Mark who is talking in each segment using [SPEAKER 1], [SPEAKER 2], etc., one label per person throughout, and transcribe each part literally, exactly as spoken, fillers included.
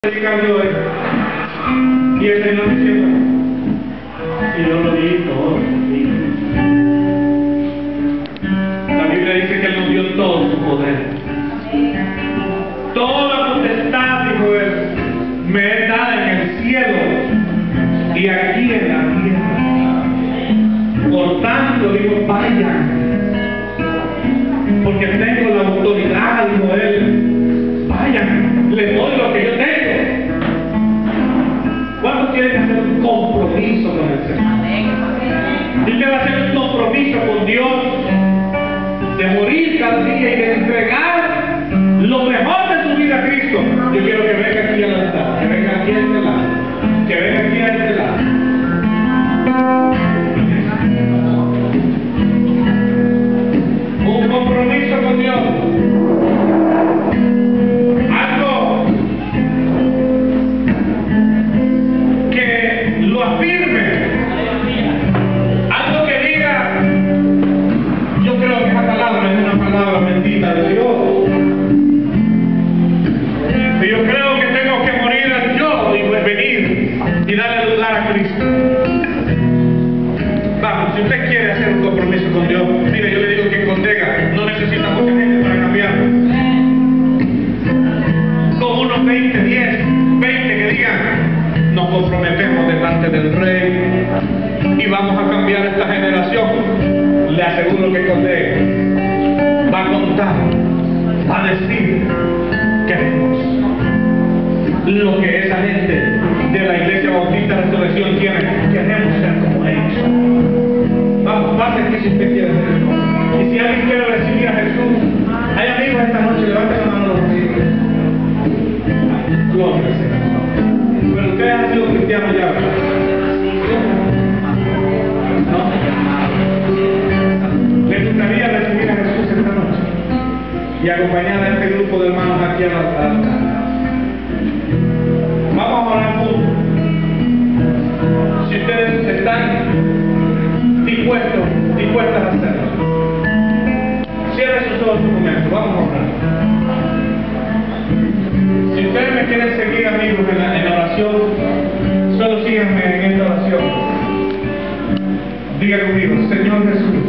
[SPEAKER 1] predicando hoy y el Señor diciendo, y yo lo di todo. La Biblia dice que Él nos dio todo su poder, toda potestad, dijo Él, me es dada en el cielo y aquí en la tierra. Por tanto, digo, vayan, porque tengo la autoridad, dijo Él, vayan, les doy lo que yo tengo. ¿Cuántos quieren hacer un compromiso con el Señor? Y usted va a hacer un compromiso con Dios de morir cada día y de entregar lo mejor de su vida a Cristo. Yo quiero que venga aquí al altar, que venga aquí a este lado, que venga aquí a este lado. Un compromiso con Dios. Si usted quiere hacer un compromiso con Dios, mire, yo le digo que en Condega no necesita mucha gente para cambiarlo. Con unos veinte, diez, veinte que digan, nos comprometemos delante del Rey y vamos a cambiar esta generación. Le aseguro que Condega va a contar, va a decir que lo que esa gente de la Iglesia Bautista Resurrección tiene, queremos ser como ellos. Vamos, pase aquí si usted quiere hacer eso. Y si alguien quiere recibir a Jesús, hay amigos esta noche, levanten la mano los amigos. Gloria al Señor. Pero ustedes han sido cristianos ya, ¿verdad? ¿No? ¿Les gustaría recibir a Jesús esta noche? Y acompañar a este grupo de hermanos aquí al altar. Vamos a orar juntos. Si ustedes están dispuestos, dispuestas a hacerlo, cierren sus ojos un momento, vamos a orar. Si ustedes me quieren seguir, amigos, en la, en la oración, solo síganme en esta oración. Diga conmigo, Señor Jesús,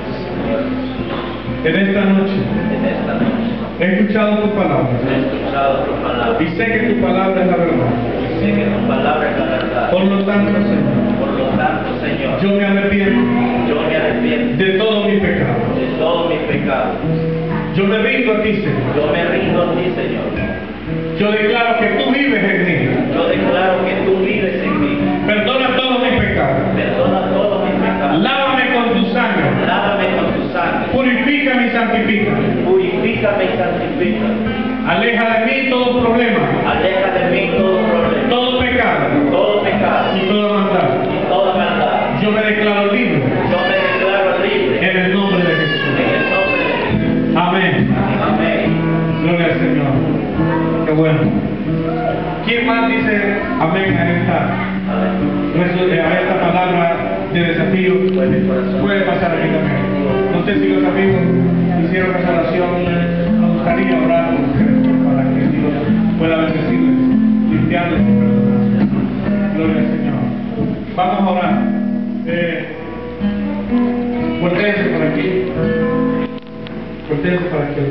[SPEAKER 1] en esta noche he escuchado tu palabra y sé que tu palabra es la verdad.
[SPEAKER 2] Sé que tu palabra es la verdad.
[SPEAKER 1] Por lo tanto, Señor,
[SPEAKER 2] Por lo tanto, Señor,
[SPEAKER 1] yo me arrepiento
[SPEAKER 2] yo me arrepiento
[SPEAKER 1] de todos mis pecados.
[SPEAKER 2] de todos mis pecados.
[SPEAKER 1] Yo me rindo a ti, Señor.
[SPEAKER 2] Yo me rindo a ti, Señor.
[SPEAKER 1] Yo declaro que tú vives en mí.
[SPEAKER 2] Yo declaro que tú vives en mí.
[SPEAKER 1] Perdona todos mis pecados.
[SPEAKER 2] Perdona todos mis pecados.
[SPEAKER 1] Lávame con tu sangre.
[SPEAKER 2] Lávame con tu sangre.
[SPEAKER 1] Purifícame y santifícame.
[SPEAKER 2] Purifícame y santifícame.
[SPEAKER 1] Aleja de mí todo problema,
[SPEAKER 2] Aleja de mí todo problema,
[SPEAKER 1] todo pecado
[SPEAKER 2] todo pecado
[SPEAKER 1] y toda maldad.
[SPEAKER 2] y toda maldad.
[SPEAKER 1] Yo me declaro libre
[SPEAKER 2] Yo me declaro libre
[SPEAKER 1] en el nombre de Jesús.
[SPEAKER 2] en el nombre de Jesús.
[SPEAKER 1] Amén.
[SPEAKER 2] Amén.
[SPEAKER 1] Gloria al Señor. Qué bueno. ¿Quién más dice amén a esta, a esta palabra de desafío? Puede pasar aquí también. No sé si los amigos hicieron esa oración. Nos gustaría orar por ustedes para que Dios pueda bendecirles, limpiarles y perdonar. Gloria al Señor. Vamos a orar. Eh, voltéense por aquí. Voltéense para aquí.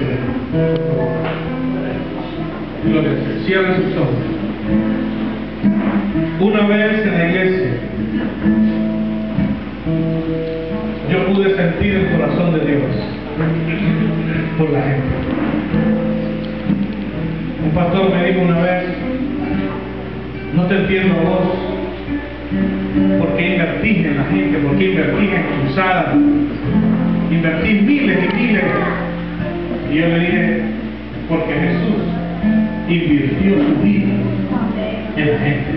[SPEAKER 1] Gloria al Señor. Cierren sus ojos. Una vez en la iglesia, yo pude sentir el corazón de Dios por la gente. Un pastor me dijo una vez, no te entiendo a vos, ¿por qué invertís en la gente? ¿Por qué invertís en cruzadas? Invertís miles y miles. Y yo le dije, porque Jesús invirtió su vida en la gente.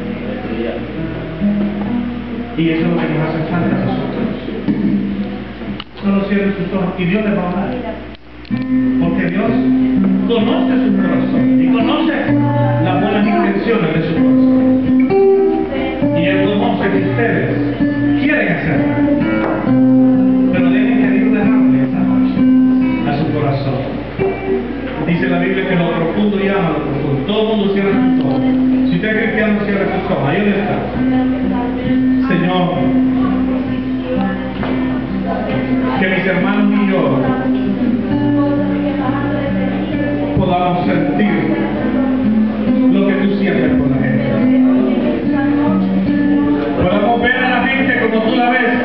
[SPEAKER 1] Y eso es lo que nos hace falta a nosotros. Solo cierren sus ojos y Dios les va a hablar. Porque Dios conoce su corazón y conoce las buenas intenciones de su corazón. Y Él conoce que ustedes quieren hacerlo. Pero dejen que Dios les hable esta noche a su corazón. Dice la Biblia que lo profundo llama a lo profundo. Todo el mundo cierra sus ojos. corazón. Ahí donde está. Señor, que mis hermanos y yo podamos sentir lo que tú sientes por la gente. Podamos ver a la gente como tú la ves.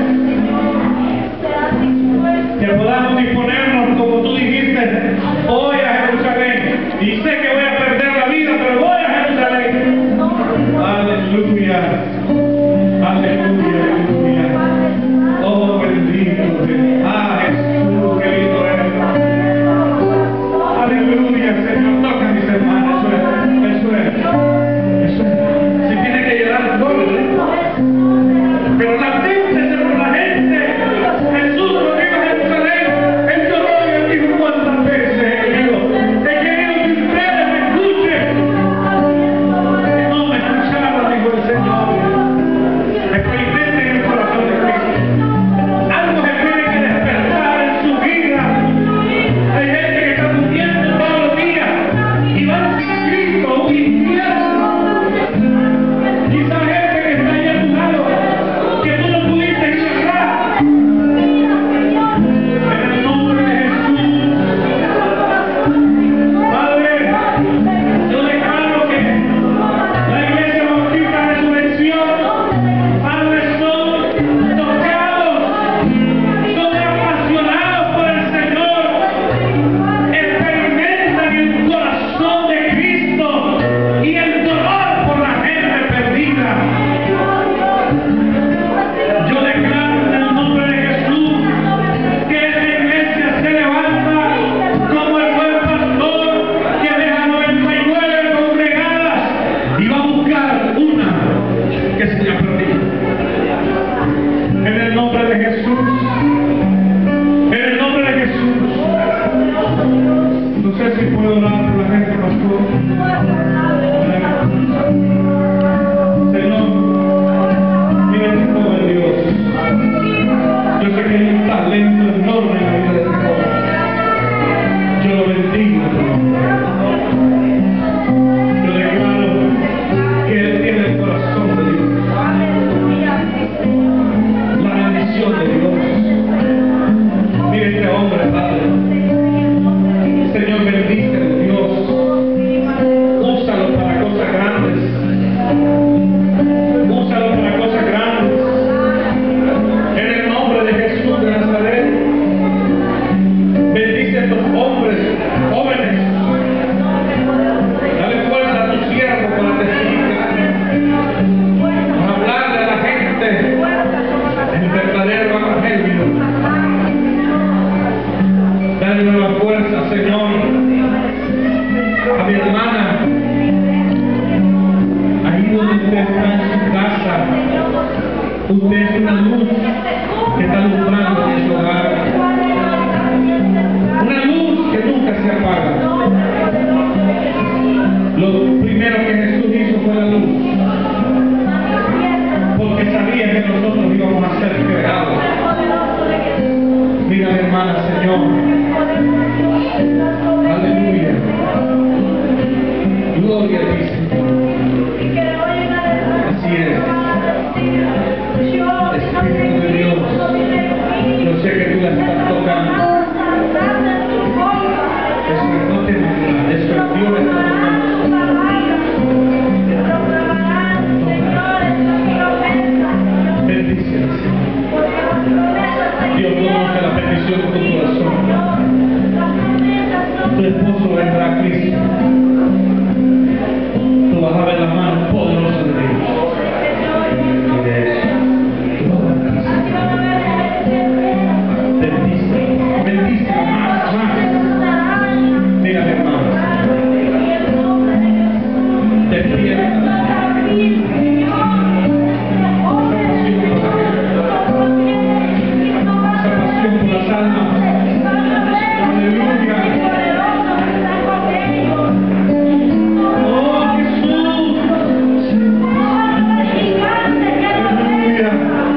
[SPEAKER 1] Que podamos disponernos como tú dijiste, voy a Jerusalén y sé que voy a perder la vida, pero voy a Jerusalén. Aleluya, aleluya, aleluya. Oh, bendito, bendito. Ah, Jesús, qué lindo eres. Aleluya, Señor, toca a mis hermanos. Eso es, eso es, eso es. Si tiene que llegar todo, pero la gente, por la gente, Jesús lo dijo a Jerusalén. Él lloró y él dijo cuántas veces he querido, he querido que ustedes me escuchen. No me escucharon, dijo el Señor. Experimenten el corazón de Cristo. Algo se tiene que despertar en su vida. Hay gente que está muriendo todos los días y van sin Cristo a un infierno. Quizá gente que está ahí a tu lado, que tú no pudiste encerrar. En el nombre de Jesús, Padre, yo declaro que la Iglesia Bautista Resurrección, Padre, son tocados, son apasionados por el Señor, experimentan el corazón de Cristo y el dolor por la gente perdida. Yo declaro en el nombre de Jesús que esta iglesia se levanta como el buen pastor que deja noventa y nueve congregadas y va a buscar una que se haya perdido. En el nombre de Jesús, en el nombre de Jesús. No sé si puedo orar por la gente, pastor. Señor, mira este joven, Dios. Yo sé que hay un talento enorme en la vida de este joven. Yo lo bendigo en tu nombre. Yo declaro que él tiene el corazón de Dios, la bendición de Dios. Mira este hombre, Padre. Señor, bendícelo, Dios. Úsalo para cosas grandes. Úsalo para cosas grandes. En el nombre de Jesús de Nazaret. Bendice a estos hombres jóvenes. Dale fuerza a tu siervo para testificar. Para hablarle a la gente el verdadero evangelio. Dale nueva fuerza, Señor, a mi hermana. Ahí donde usted está en su casa, usted es una luz que está alumbrando en su hogar. Una luz que nunca se apaga. Lo primero que Jesús hizo fue la luz, porque sabía que nosotros íbamos a ser creados. Mira, mi hermana, Señor. Aleluya. Gloria a ti, Señor. Así es. Espíritu de Dios, yo sé que tú la estás tocando. Eso no te manda, eso es Dios la está tocando. Bendice, Señor. Dios conoce la petición de tu corazón. Tu esposo vendrá a Cristo. Tú vas a ver la mano poderosa de Dios. Y de eso, tú vas a ver, Señor. Bendice, bendice más, más. Mira, hermanos. Despierta. Esa pasión por las almas. Aleluya. Oh, Jesús. Aleluya.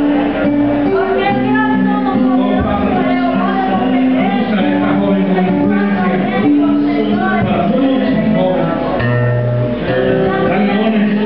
[SPEAKER 1] Oh, Padre. Usa esta joven como influencia para muchos jóvenes. Dale dones.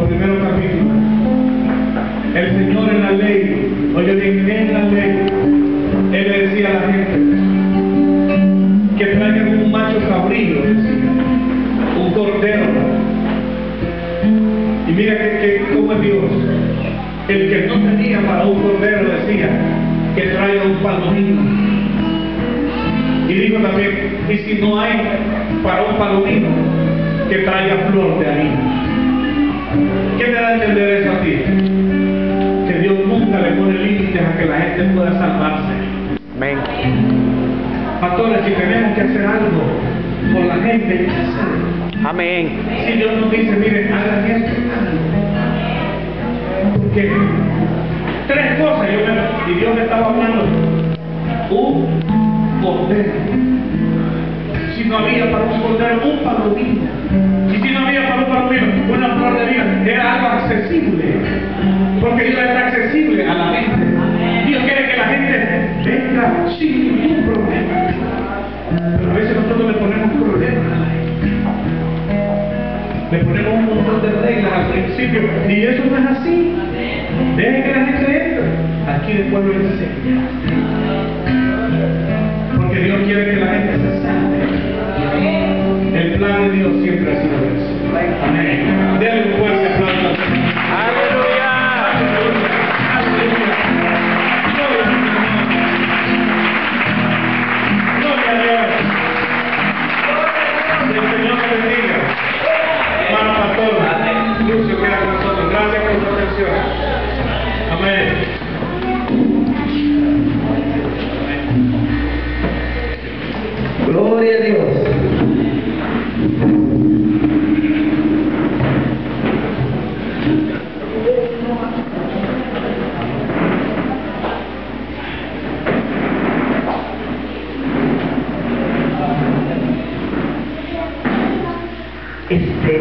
[SPEAKER 1] primeros capítulos, el Señor en la ley, oye bien, en la ley, Él le decía a la gente que traigan un macho cabrío, decía, un cordero. Y mira que, que cómo es Dios. El que no tenía para un cordero decía que traiga un palomino. Y dijo también, y si no hay para un palomino, que traiga flor de harina. ¿Qué te da a entender eso a ti? Que Dios nunca le pone límites a que la gente pueda salvarse.
[SPEAKER 3] Amén.
[SPEAKER 1] Pastores, si tenemos que hacer algo por la gente, hay que hacerlo.
[SPEAKER 3] Amén.
[SPEAKER 1] Si Dios nos dice, miren, hagan esto, porque tres cosas, yo me, y Dios me estaba hablando, un cordero. Si no había para un cordero, un palomino. Y si no había para un palomino, una flor de vida, era algo accesible. Porque Dios está accesible a la gente. Dios quiere que la gente venga sin ningún problema. Pero a veces nosotros le ponemos problemas a la gente. Le ponemos un montón de reglas al principio. Y eso no es así. Dejen que la gente entre. Aquí después lo enseña.